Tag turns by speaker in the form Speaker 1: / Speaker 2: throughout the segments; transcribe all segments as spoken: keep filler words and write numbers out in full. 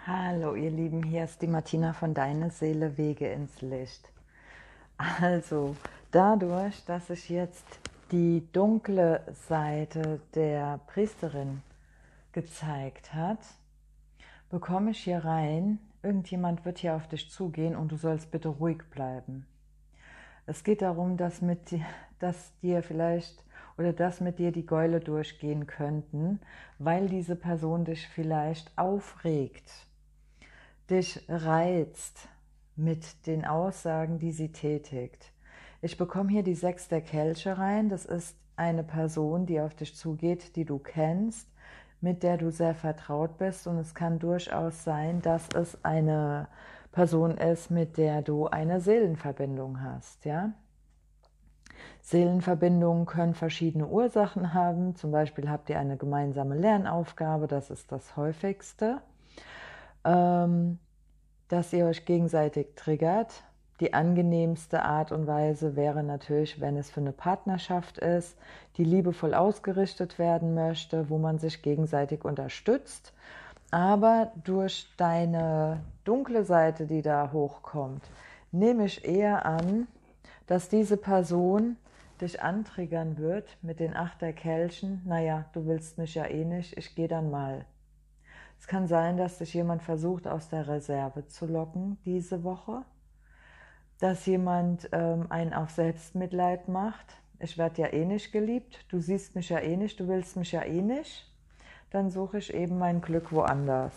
Speaker 1: Hallo ihr Lieben, hier ist die Martina von Deine Seele Wege ins Licht. Also, dadurch, dass sich jetzt die dunkle Seite der Priesterin gezeigt hat, bekomme ich hier rein, irgendjemand wird hier auf dich zugehen und du sollst bitte ruhig bleiben. Es geht darum, dass, mit, dass dir vielleicht oder dass mit dir die Gäule durchgehen könnten, weil diese Person dich vielleicht aufregt, dich reizt mit den Aussagen, die sie tätigt. Ich bekomme hier die Sechs der Kelche rein. Das ist eine Person, die auf dich zugeht, die du kennst, mit der du sehr vertraut bist. Und es kann durchaus sein, dass es eine Person ist, mit der du eine Seelenverbindung hast. Ja? Seelenverbindungen können verschiedene Ursachen haben. Zum Beispiel habt ihr eine gemeinsame Lernaufgabe, das ist das häufigste. Ähm, dass ihr euch gegenseitig triggert. Die angenehmste Art und Weise wäre natürlich, wenn es für eine Partnerschaft ist, die liebevoll ausgerichtet werden möchte, wo man sich gegenseitig unterstützt. Aber durch deine dunkle Seite, die da hochkommt, nehme ich eher an, dass diese Person dich antriggern wird mit den Acht der Kelchen. Naja, du willst mich ja eh nicht, ich gehe dann mal. Es kann sein, dass dich jemand versucht, aus der Reserve zu locken diese Woche, dass jemand ähm, einen auf Selbstmitleid macht. Ich werde ja eh nicht geliebt, du siehst mich ja eh nicht, du willst mich ja eh nicht. Dann suche ich eben mein Glück woanders.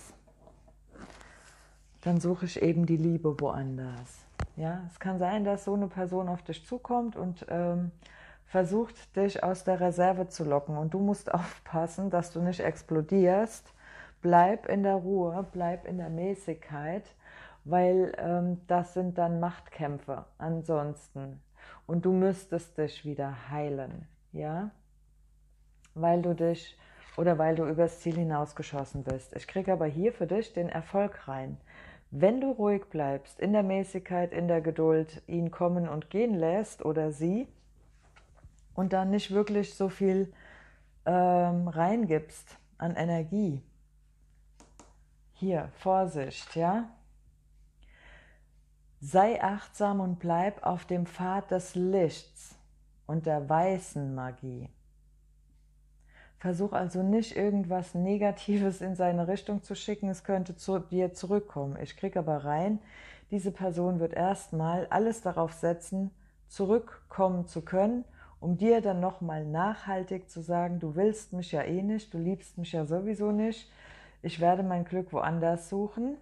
Speaker 1: Dann suche ich eben die Liebe woanders. Ja, es kann sein, dass so eine Person auf dich zukommt und ähm, versucht, dich aus der Reserve zu locken. Und du musst aufpassen, dass du nicht explodierst. Bleib in der Ruhe, bleib in der Mäßigkeit, weil ähm, das sind dann Machtkämpfe ansonsten. Und du müsstest dich wieder heilen, ja? Weil du dich oder weil du übers Ziel hinausgeschossen bist. Ich kriege aber hier für dich den Erfolg rein. Wenn du ruhig bleibst, in der Mäßigkeit, in der Geduld, ihn kommen und gehen lässt oder sie und dann nicht wirklich so viel ähm, reingibst an Energie. Hier, Vorsicht, ja? Sei achtsam und bleib auf dem Pfad des Lichts und der weißen Magie. Versuch also nicht irgendwas Negatives in seine Richtung zu schicken, es könnte zu dir zurückkommen. Ich kriege aber rein, diese Person wird erstmal alles darauf setzen, zurückkommen zu können, um dir dann nochmal nachhaltig zu sagen, du willst mich ja eh nicht, du liebst mich ja sowieso nicht, ich werde mein Glück woanders suchen.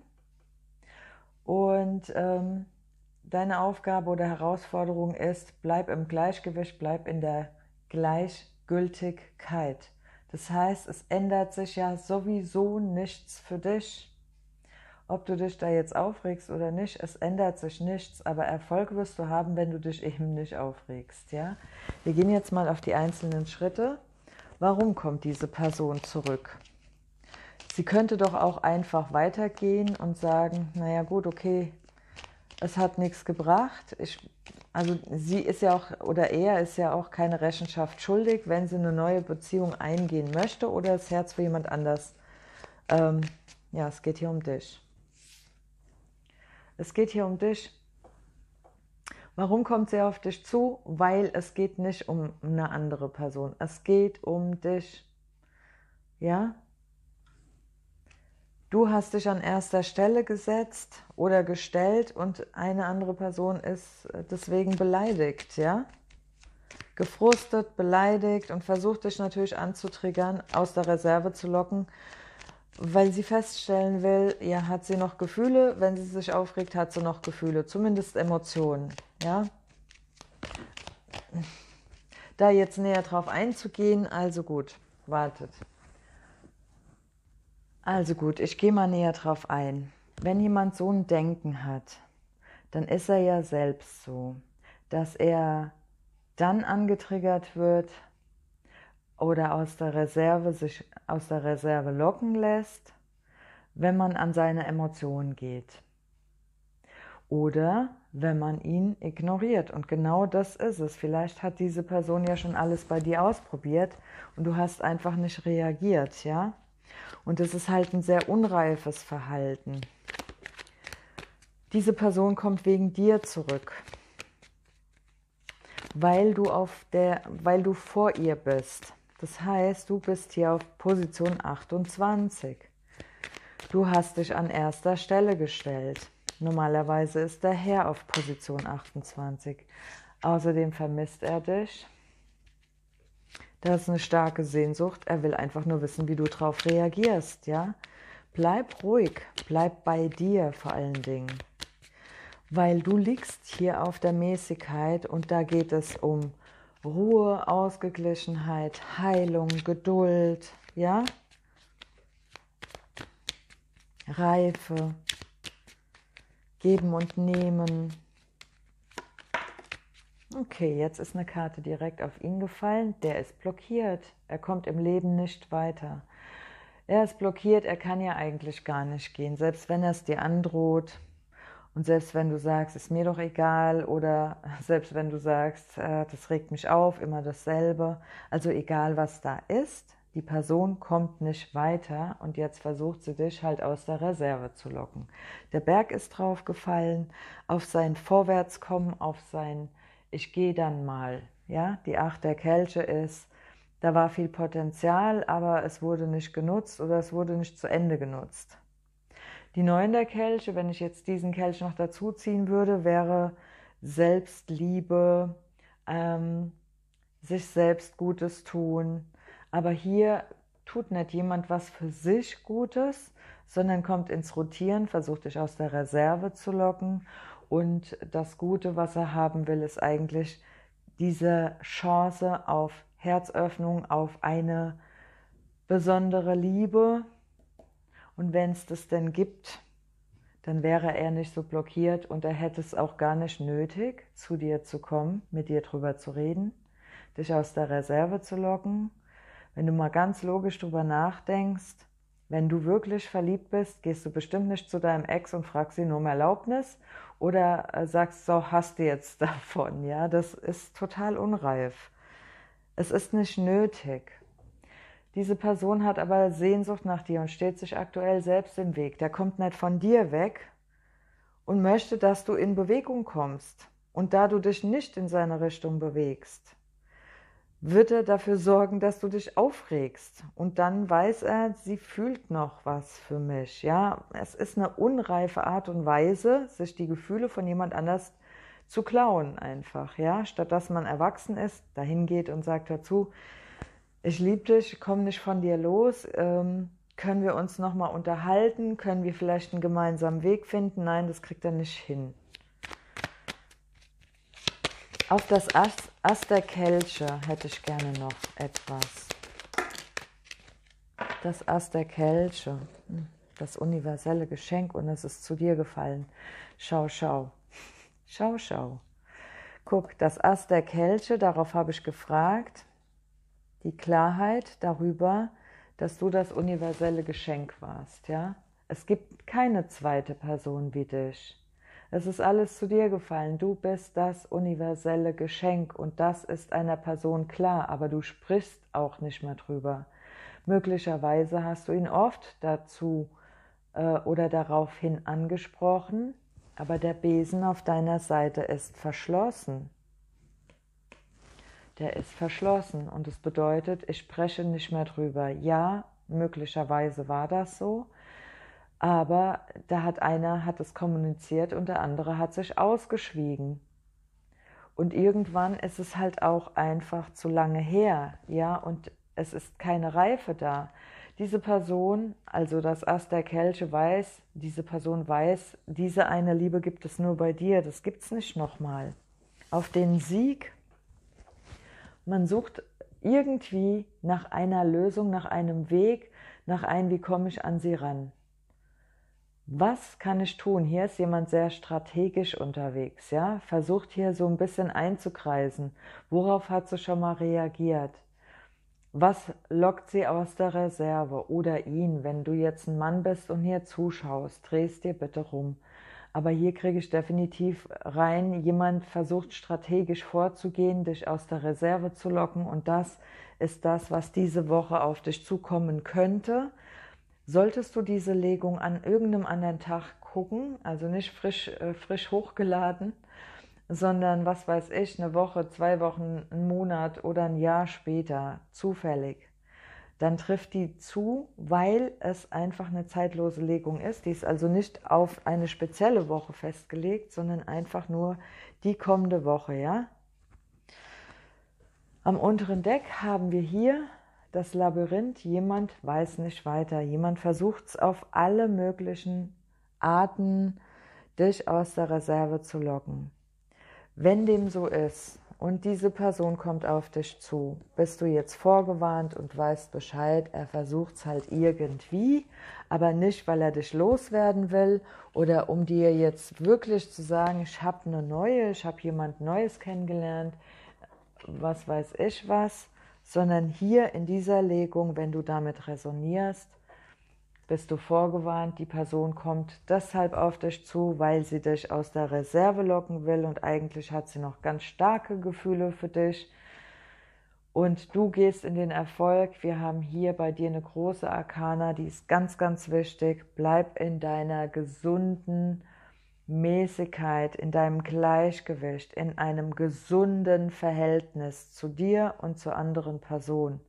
Speaker 1: Und ähm, deine Aufgabe oder Herausforderung ist, bleib im Gleichgewicht, bleib in der Gleichgültigkeit. Das heißt, es ändert sich ja sowieso nichts für dich. Ob du dich da jetzt aufregst oder nicht, es ändert sich nichts, aber Erfolg wirst du haben, wenn du dich eben nicht aufregst. Ja? Wir gehen jetzt mal auf die einzelnen Schritte. Warum kommt diese Person zurück? Sie könnte doch auch einfach weitergehen und sagen, naja gut, okay, es hat nichts gebracht. Ich, also sie ist ja auch, oder er ist ja auch keine Rechenschaft schuldig, wenn sie eine neue Beziehung eingehen möchte oder das Herz für jemand anders. Ähm, ja, es geht hier um dich. Es geht hier um dich. Warum kommt sie auf dich zu? Weil es geht nicht um eine andere Person. Es geht um dich. Ja? Du hast dich an erster Stelle gesetzt oder gestellt und eine andere Person ist deswegen beleidigt, ja? Gefrustet, beleidigt und versucht dich natürlich anzutriggern, aus der Reserve zu locken, weil sie feststellen will, ja, hat sie noch Gefühle? Wenn sie sich aufregt, hat sie noch Gefühle, zumindest Emotionen, ja? Da jetzt näher drauf einzugehen, also gut, wartet. Also gut, ich gehe mal näher drauf ein. Wenn jemand so ein Denken hat, dann ist er ja selbst so, dass er dann angetriggert wird oder aus der Reserve sich aus der Reserve locken lässt, wenn man an seine Emotionen geht. Oder wenn man ihn ignoriert. Und genau das ist es. Vielleicht hat diese Person ja schon alles bei dir ausprobiert und du hast einfach nicht reagiert, ja? Und es ist halt ein sehr unreifes Verhalten. Diese Person kommt wegen dir zurück, weil du, auf der, weil du vor ihr bist. Das heißt, du bist hier auf Position achtundzwanzig. Du hast dich an erster Stelle gestellt. Normalerweise ist der Herr auf Position achtundzwanzig. Außerdem vermisst er dich. Das ist eine starke Sehnsucht. Er will einfach nur wissen, wie du darauf reagierst. Ja? Bleib ruhig, bleib bei dir vor allen Dingen. Weil du liegst hier auf der Mäßigkeit und da geht es um Ruhe, Ausgeglichenheit, Heilung, Geduld, ja? Reife, Geben und Nehmen. Okay, jetzt ist eine Karte direkt auf ihn gefallen. Der ist blockiert. Er kommt im Leben nicht weiter. Er ist blockiert, er kann ja eigentlich gar nicht gehen, selbst wenn er es dir androht. Und selbst wenn du sagst, ist mir doch egal, oder selbst wenn du sagst, äh, das regt mich auf, immer dasselbe. Also egal, was da ist, die Person kommt nicht weiter und jetzt versucht sie dich halt aus der Reserve zu locken. Der Berg ist drauf gefallen, auf sein Vorwärtskommen, auf sein Ich gehe dann mal. Ja, die Acht der Kelche ist, da war viel Potenzial, aber es wurde nicht genutzt oder es wurde nicht zu Ende genutzt. Die Neun der Kelche, wenn ich jetzt diesen Kelch noch dazu ziehen würde, wäre Selbstliebe, ähm, sich selbst Gutes tun. Aber hier tut nicht jemand was für sich Gutes, sondern kommt ins Rotieren, versucht dich aus der Reserve zu locken. Und das Gute, was er haben will, ist eigentlich diese Chance auf Herzöffnung, auf eine besondere Liebe. Und wenn es das denn gibt, dann wäre er nicht so blockiert und er hätte es auch gar nicht nötig, zu dir zu kommen, mit dir drüber zu reden, dich aus der Reserve zu locken. Wenn du mal ganz logisch drüber nachdenkst, wenn du wirklich verliebt bist, gehst du bestimmt nicht zu deinem Ex und fragst ihn um Erlaubnis oder sagst, so, hast du jetzt davon. Ja, das ist total unreif. Es ist nicht nötig. Diese Person hat aber Sehnsucht nach dir und steht sich aktuell selbst im Weg. Der kommt nicht von dir weg und möchte, dass du in Bewegung kommst. Und da du dich nicht in seine Richtung bewegst, wird er dafür sorgen, dass du dich aufregst. Und dann weiß er, sie fühlt noch was für mich. Ja, es ist eine unreife Art und Weise, sich die Gefühle von jemand anders zu klauen einfach. Ja, statt dass man erwachsen ist, dahin geht und sagt dazu, ich liebe dich, ich komme nicht von dir los, ähm, können wir uns nochmal unterhalten, können wir vielleicht einen gemeinsamen Weg finden? Nein, das kriegt er nicht hin. Auf das Ast, Ast der Kelche hätte ich gerne noch etwas. Das Ast der Kelche, das universelle Geschenk und es ist zu dir gefallen. Schau, schau, schau, schau. Guck, das Ast der Kelche, darauf habe ich gefragt. Die Klarheit darüber, dass du das universelle Geschenk warst. Ja? Es gibt keine zweite Person wie dich. Es ist alles zu dir gefallen. Du bist das universelle Geschenk und das ist einer Person klar, aber du sprichst auch nicht mehr drüber. Möglicherweise hast du ihn oft dazu äh, oder daraufhin angesprochen, aber der Besen auf deiner Seite ist verschlossen. Der ist verschlossen und es bedeutet, ich spreche nicht mehr drüber. Ja, möglicherweise war das so, aber da hat einer hat es kommuniziert und der andere hat sich ausgeschwiegen. Und irgendwann ist es halt auch einfach zu lange her, ja, und es ist keine Reife da. Diese Person, also das Ast der Kelche weiß, diese Person weiß, diese eine Liebe gibt es nur bei dir, das gibt es nicht nochmal. Auf den Sieg. Man sucht irgendwie nach einer Lösung, nach einem Weg, nach einem, wie komme ich an sie ran. Was kann ich tun? Hier ist jemand sehr strategisch unterwegs, ja? Versucht hier so ein bisschen einzukreisen. Worauf hat sie schon mal reagiert? Was lockt sie aus der Reserve? Oder ihn, wenn du jetzt ein Mann bist und hier zuschaust, drehst dir bitte rum. Aber hier kriege ich definitiv rein, jemand versucht strategisch vorzugehen, dich aus der Reserve zu locken und das ist das, was diese Woche auf dich zukommen könnte. Solltest du diese Legung an irgendeinem anderen Tag gucken, also nicht frisch, äh, frisch hochgeladen, sondern, was weiß ich, eine Woche, zwei Wochen, einen Monat oder ein Jahr später, zufällig, dann trifft die zu, weil es einfach eine zeitlose Legung ist. Die ist also nicht auf eine spezielle Woche festgelegt, sondern einfach nur die kommende Woche, ja? Am unteren Deck haben wir hier das Labyrinth. Jemand weiß nicht weiter. Jemand versucht es auf alle möglichen Arten, dich aus der Reserve zu locken. Wenn dem so ist und diese Person kommt auf dich zu, bist du jetzt vorgewarnt und weißt Bescheid, er versucht es halt irgendwie, aber nicht, weil er dich loswerden will oder um dir jetzt wirklich zu sagen, ich habe eine neue, ich habe jemand Neues kennengelernt, was weiß ich was, sondern hier in dieser Legung, wenn du damit resonierst, bist du vorgewarnt, die Person kommt deshalb auf dich zu, weil sie dich aus der Reserve locken will und eigentlich hat sie noch ganz starke Gefühle für dich und du gehst in den Erfolg. Wir haben hier bei dir eine große Arkana, die ist ganz, ganz wichtig. Bleib in deiner gesunden Mäßigkeit, in deinem Gleichgewicht, in einem gesunden Verhältnis zu dir und zur anderen Person.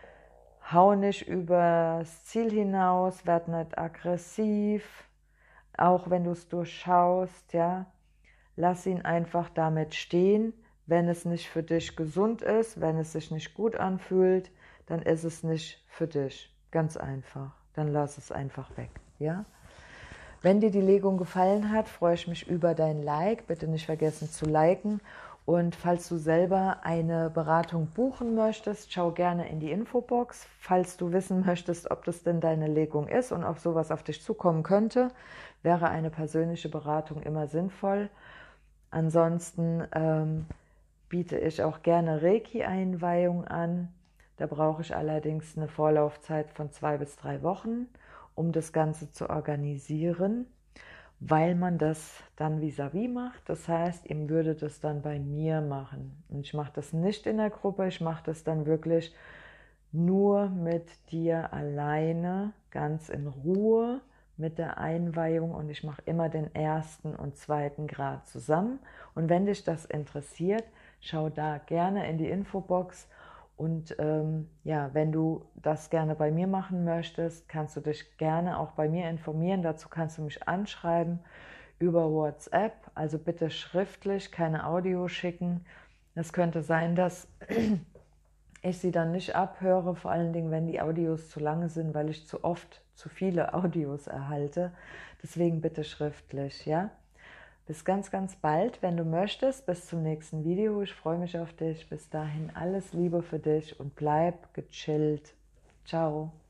Speaker 1: Hau nicht übers Ziel hinaus, werd nicht aggressiv, auch wenn du es durchschaust, ja. Lass ihn einfach damit stehen. Wenn es nicht für dich gesund ist, wenn es sich nicht gut anfühlt, dann ist es nicht für dich. Ganz einfach. Dann lass es einfach weg, ja. Wenn dir die Legung gefallen hat, freue ich mich über dein Like. Bitte nicht vergessen zu liken. Und falls du selber eine Beratung buchen möchtest, schau gerne in die Infobox. Falls du wissen möchtest, ob das denn deine Legung ist und ob sowas auf dich zukommen könnte, wäre eine persönliche Beratung immer sinnvoll. Ansonsten ähm, biete ich auch gerne Reiki-Einweihung an. Da brauche ich allerdings eine Vorlaufzeit von zwei bis drei Wochen, um das Ganze zu organisieren, weil man das dann vis-à-vis macht. Das heißt, ihr würdet das dann bei mir machen. Und ich mache das nicht in der Gruppe, ich mache das dann wirklich nur mit dir alleine, ganz in Ruhe mit der Einweihung und ich mache immer den ersten und zweiten Grad zusammen. Und wenn dich das interessiert, schau da gerne in die Infobox. Und ähm, ja, wenn du das gerne bei mir machen möchtest, kannst du dich gerne auch bei mir informieren. Dazu kannst du mich anschreiben über WhatsApp, also bitte schriftlich, keine Audio schicken. Es könnte sein, dass ich sie dann nicht abhöre, vor allen Dingen, wenn die Audios zu lange sind, weil ich zu oft zu viele Audios erhalte. Deswegen bitte schriftlich, ja? Bis ganz, ganz bald, wenn du möchtest. Bis zum nächsten Video. Ich freue mich auf dich. Bis dahin alles Liebe für dich und bleib gechillt. Ciao.